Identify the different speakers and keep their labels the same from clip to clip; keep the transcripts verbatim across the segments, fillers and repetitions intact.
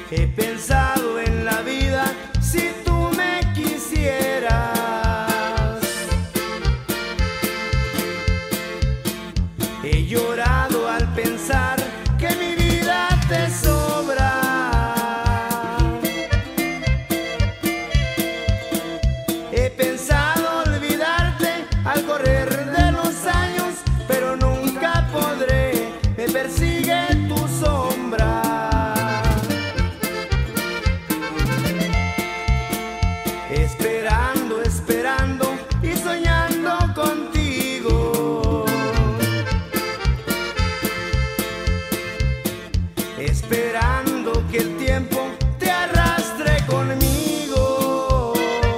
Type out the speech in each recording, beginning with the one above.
Speaker 1: He pensado en la vida si tú me quisieras. He llorado al pensar que mi vida te sobra. He pensado olvidarte al correr de los años, pero nunca podré, me persigue tu sombra. Esperando, esperando y soñando contigo. Esperando que el tiempo te arrastre conmigo.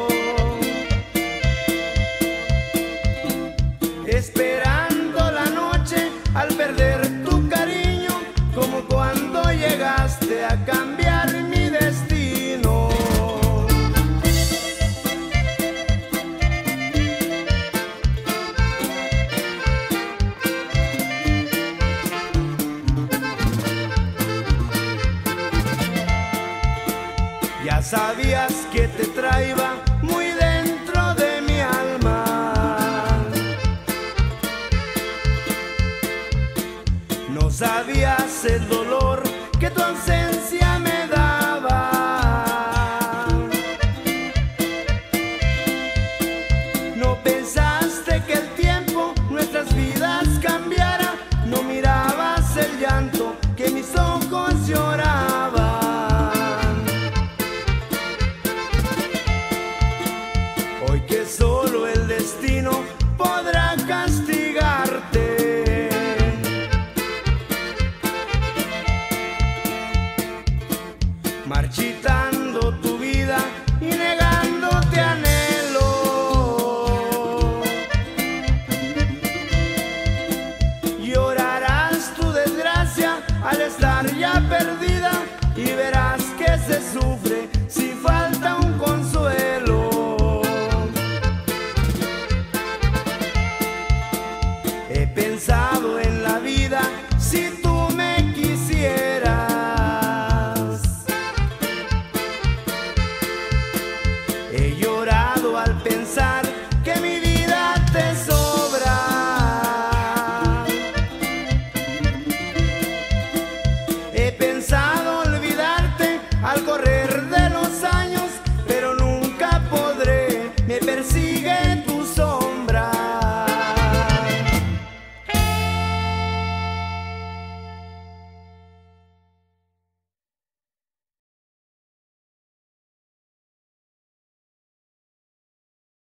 Speaker 1: Esperando la noche al perder tu cariño, como cuando llegaste a cambiar mi destino. Ya sabías que te traía muy dentro de mi alma. No sabías el dolor que tu ausencia me daba. No pensaste que el tiempo nuestras vidas cambiara. No mirabas el llanto que mis ojos lloraban. Hoy que solo el destino podrá castigarte, marchitando